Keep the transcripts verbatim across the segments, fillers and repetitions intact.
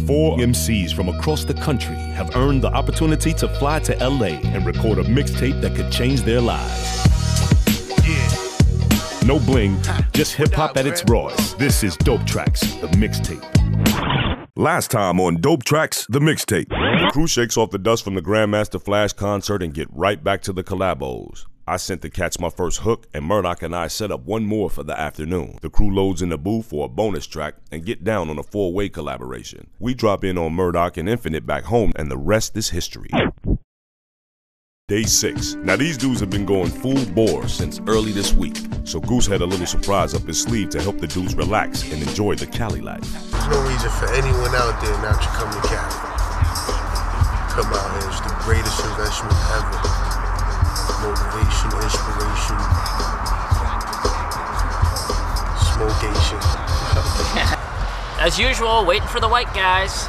Four M Cs from across the country have earned the opportunity to fly to L A and record a mixtape that could change their lives. Yeah. No bling, just hip-hop at its rawest. This is Dope Tracks, the mixtape. Last time on Dope Tracks, the mixtape. The crew shakes off the dust from the Grandmaster Flash concert and get right back to the collabos. I sent to catch my first hook, and Murdoch and I set up one more for the afternoon. The crew loads in the booth for a bonus track and get down on a four-way collaboration. We drop in on Murdoch and Infinite back home, and the rest is history. Day six. Now these dudes have been going full bore since early this week, so Goose had a little surprise up his sleeve to help the dudes relax and enjoy the Cali life. There's no reason for anyone out there not to come to Cali. Come out here, it's the greatest investment ever. Motivation, inspiration, smokation. As usual, waiting for the white guys.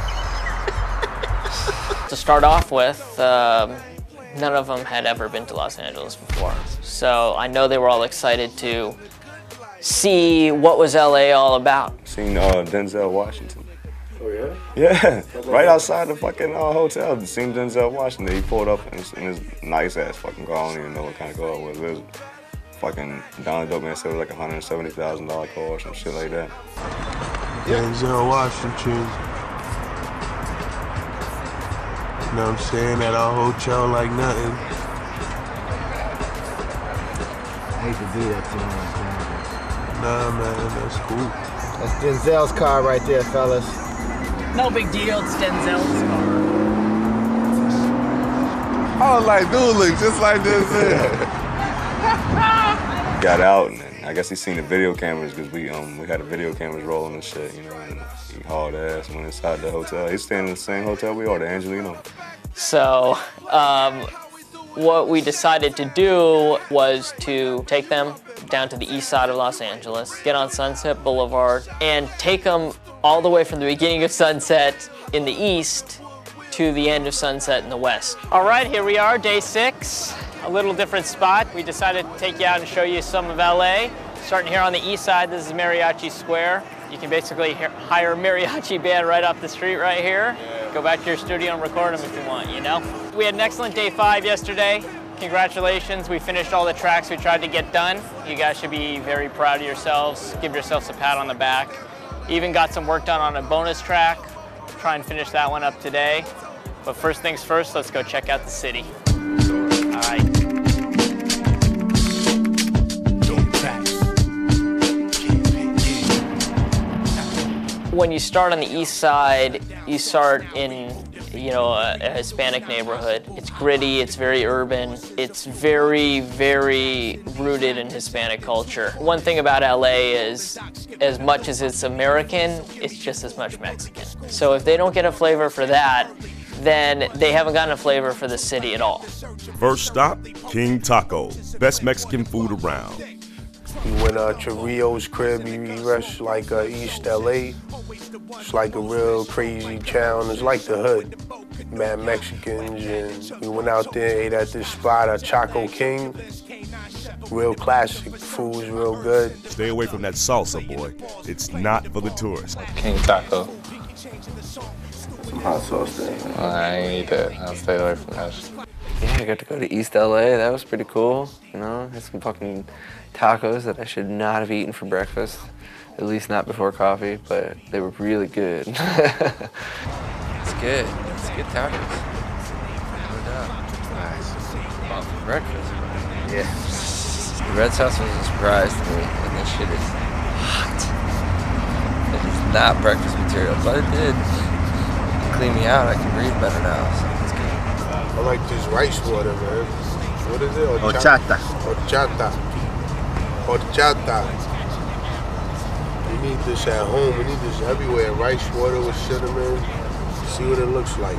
To start off with, um, none of them had ever been to Los Angeles before. So I know they were all excited to see what was L A all about. Seen uh, Denzel Washington. Oh yeah? Yeah, right outside the fucking uh, hotel. Seen Denzel Washington. He pulled up in his, in his nice ass fucking car. I don't even know what kind of car it was. It was fucking, Don Dope Man said it was like a one hundred seventy thousand dollar car or some shit like that. Denzel Washington. You know what I'm saying? At our hotel like nothing. I hate to do that to him like that. Nah, man, that's cool. That's Denzel's car right there, fellas. No big deal, it's Denzel's car. I was like, dude, look just like Denzel. Got out, and then I guess he seen the video cameras because we um we had the video cameras rolling and shit, you know. And he hauled ass and went inside the hotel. He's staying in the same hotel we are, the Angelino. So, um, what we decided to do was to take them down to the east side of Los Angeles, get on Sunset Boulevard, and take them all the way from the beginning of Sunset in the east to the end of Sunset in the west. All right, here we are, day six. A little different spot. We decided to take you out and show you some of L A. Starting here on the east side, this is Mariachi Square. You can basically hire a mariachi band right off the street right here. Go back to your studio and record them if you want, you know? We had an excellent day five yesterday. Congratulations, we finished all the tracks we tried to get done. You guys should be very proud of yourselves. Give yourselves a pat on the back. Even got some work done on a bonus track. Try and finish that one up today. But first things first, let's go check out the city. All right. When you start on the east side, you start in, you know, a, a Hispanic neighborhood. It's gritty, it's very urban, it's very, very rooted in Hispanic culture. One thing about L A is, as much as it's American, it's just as much Mexican. So if they don't get a flavor for that, then they haven't gotten a flavor for the city at all. First stop, King Taco. Best Mexican food around. We went uh, to Rio's crib. He rushed like uh, East L A. It's like a real crazy town. It's like the hood. Mad Mexicans, and we went out there, ate at this spot, a Chaco King. Real classic, food's real good. Stay away from that salsa, boy. It's not for the tourists. King Taco. Some hot sauce there. Well, I ain't eat that. I'll stay away from that. Yeah, I got to go to East L A. That was pretty cool. You know, had some fucking tacos that I should not have eaten for breakfast. At least not before coffee, but they were really good. It's good. It's good tacos. No doubt. Nice. Well, for breakfast. Yeah. The red sauce was a surprise to me, and this shit is hot. It is not breakfast material, but it did clean me out. I can breathe better now, so it's good. I like this rice water, man. What is it? Horchata. Horchata. Horchata. We need this at home. We need this everywhere. Rice water with cinnamon. See what it looks like.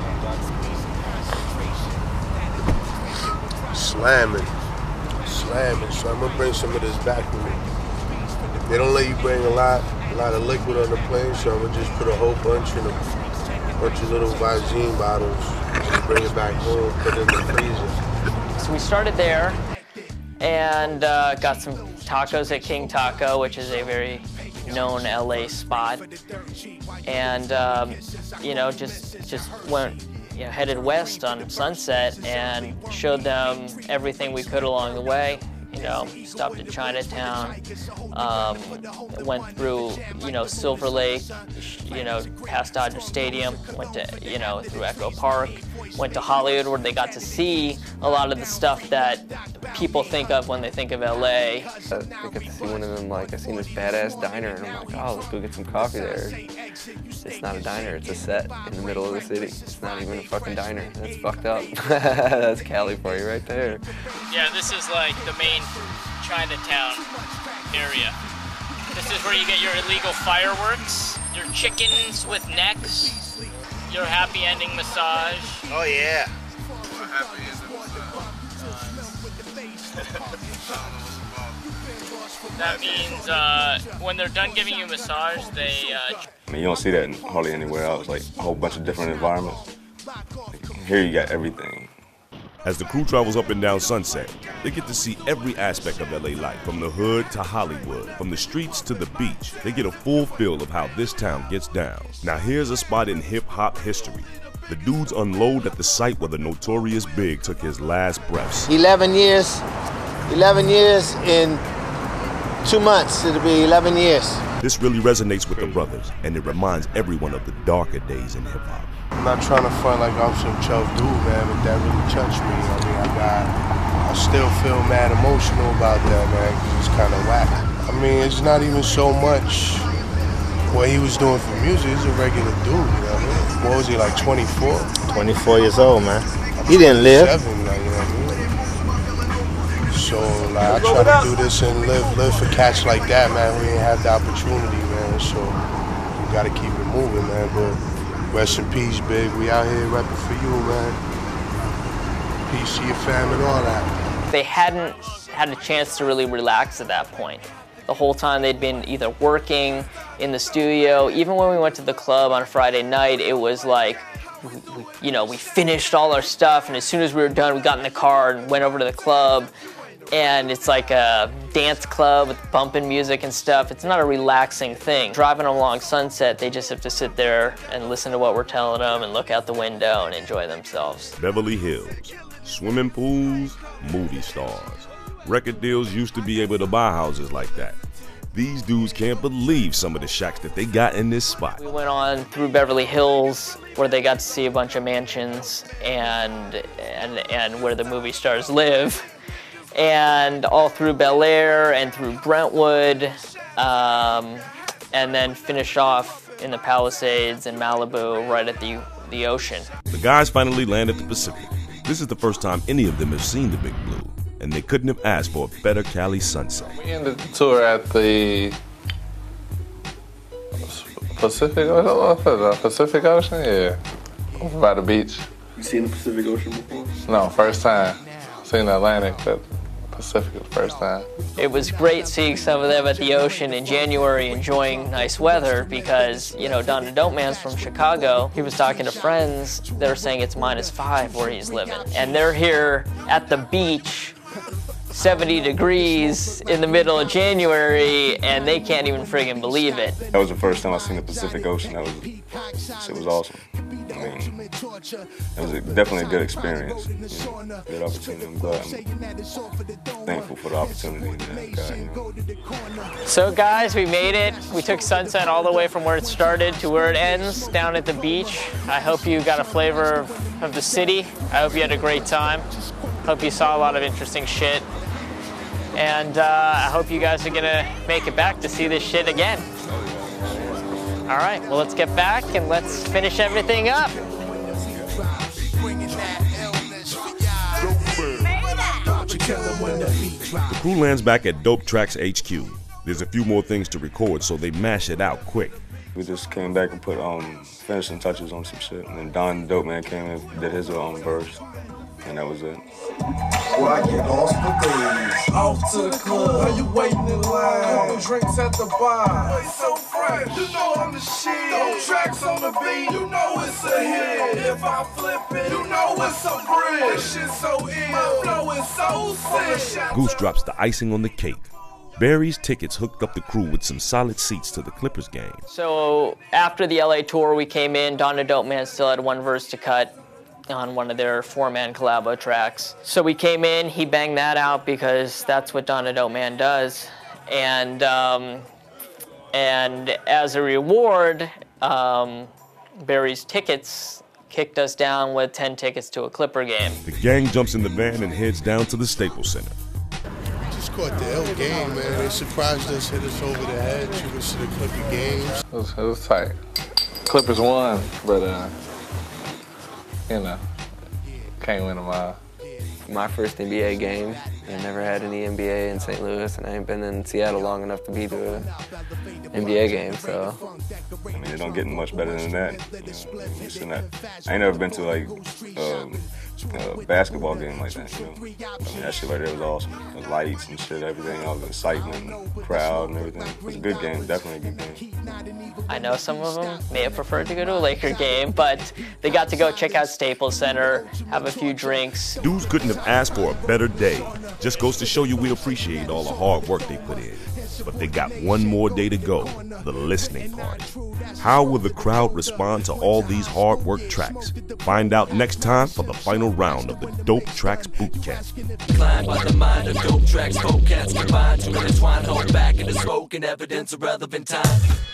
Slamming. Slamming. So I'm gonna bring some of this back with me. They don't let you bring a lot, a lot of liquid on the plane, so I'm gonna just put a whole bunch in a bunch of little Visine bottles. Just bring it back home, put it in the freezer. So we started there and uh, got some tacos at King Taco, which is a very known L A spot, and um, you know, just just went, you know, headed west on Sunset and showed them everything we could along the way. You know, stopped at Chinatown, um, went through, you know, Silver Lake, you know, past Dodger Stadium, went to, you know, through Echo Park, went to Hollywood where they got to see a lot of the stuff that people think of when they think of L A. I got to see one of them, like, I seen this badass diner, and I'm like, oh, let's go get some coffee there. It's not a diner, it's a set in the middle of the city. It's not even a fucking diner. That's fucked up. That's Cali for you right there. Yeah, this is like the main Chinatown area. This is where you get your illegal fireworks, your chickens with necks, your happy ending massage. Oh yeah. That means uh, when they're done giving you a massage, they... Uh... I mean, you don't see that in hardly anywhere else, like a whole bunch of different environments. Like, here you got everything. As the crew travels up and down Sunset, they get to see every aspect of L A life, from the hood to Hollywood, from the streets to the beach. They get a full feel of how this town gets down. Now here's a spot in hip-hop history. The dudes unload at the site where the Notorious Big took his last breaths. eleven years, eleven years in two months, it'll be eleven years. This really resonates with the brothers, and it reminds everyone of the darker days in hip-hop. I'm not trying to front like I'm some tough dude, man, but that really touched me. I mean, I got, I still feel mad emotional about that, man, because it's kind of whack. I mean, it's not even so much what he was doing for music. He's a regular dude, you know what I mean? What was he, like twenty-four? twenty-four years old, man. He didn't live. Seven, like, you know what I mean? So, like, I try to do this and live, live for cats like that, man. We ain't have the opportunity, man, so we gotta keep it moving, man, but rest in peace, Big. We out here repping for you, man. Peace to your fam and all that. They hadn't had a chance to really relax at that point. The whole time they'd been either working in the studio. Even when we went to the club on Friday night, it was like, we, we, you know, we finished all our stuff, and as soon as we were done, we got in the car and went over to the club. And it's like a dance club with bumping music and stuff. It's not a relaxing thing. Driving along Sunset, they just have to sit there and listen to what we're telling them and look out the window and enjoy themselves. Beverly Hills, swimming pools, movie stars. Record deals used to be able to buy houses like that. These dudes can't believe some of the shacks that they got in this spot. We went on through Beverly Hills, where they got to see a bunch of mansions and, and, and where the movie stars live. And all through Bel Air and through Brentwood, um, and then finish off in the Palisades and Malibu right at the, the ocean. The guys finally land at the Pacific. This is the first time any of them have seen the Big Blue, and they couldn't have asked for a better Cali sunset. We ended the tour at the Pacific Ocean, Pacific Ocean, yeah, over by the beach. You seen the Pacific Ocean before? No, first time. Seen the Atlantic, but Pacific the first time. It was great seeing some of them at the ocean in January enjoying nice weather because, you know, Don the Dope Man's from Chicago. He was talking to friends that were saying it's minus five where he's living. And they're here at the beach, seventy degrees in the middle of January, and they can't even friggin' believe it. That was the first time I seen the Pacific Ocean. That was, it was awesome. I mean, it was a, definitely a good experience. You know, good opportunity. I'm glad. I'm thankful for the opportunity that I got. You know. So guys, we made it. We took Sunset all the way from where it started to where it ends, down at the beach. I hope you got a flavor of, of the city. I hope you had a great time. Hope you saw a lot of interesting shit. And uh, I hope you guys are gonna make it back to see this shit again. All right, well, let's get back and let's finish everything up. The crew lands back at Dope Tracks H Q. There's a few more things to record, so they mash it out quick. We just came back and put um, finishing touches on some shit. And then Don the Dope Man came in, did his own verse, and that was it. Well, I get lost for days. Off to the club, while you waiting in line. Couple drinks at the bar. It's so fresh, you know I'm the shit. Dope tracks on the beat, you know it's a hit. If I flip it, you know it's a brick. This shit's so ill, my flow is so sick. Goose drops the icing on the cake. Barry's Tickets hooked up the crew with some solid seats to the Clippers game. So after the L A tour, we came in. Donna Dope Man still had one verse to cut on one of their four-man collabo tracks. So we came in, he banged that out because that's what Donna Dope Man does. And, um, and as a reward, um, Barry's Tickets kicked us down with ten tickets to a Clipper game. The gang jumps in the van and heads down to the Staples Center. Just caught the L game, man. They surprised us, hit us over the head, took us to the Clipper games. It was, it was tight. Clippers won, but uh, you know, can't win them all. My first N B A game. I never had any N B A in Saint Louis, and I ain't been in Seattle long enough to be to an N B A game, so. I mean, it don't get much better than that. You know, I ain't never been to like um, a basketball game like that. You know? I mean, that shit right there was awesome. The lights and shit, everything, all the excitement, crowd and everything. It was a good game, definitely a good game. I know some of them may have preferred to go to a Laker game, but they got to go check out Staples Center, have a few drinks. Dudes couldn't have asked for a better day. Just goes to show you we appreciate all the hard work they put in. But they got one more day to go, the listening part. How will the crowd respond to all these hard work tracks? Find out next time for the final round of the Dope Tracks Boot Camp. Inclined by the mind of Dope Tracks, four cats combined to intertwine, hold back in the smoke and evidence of relevant time.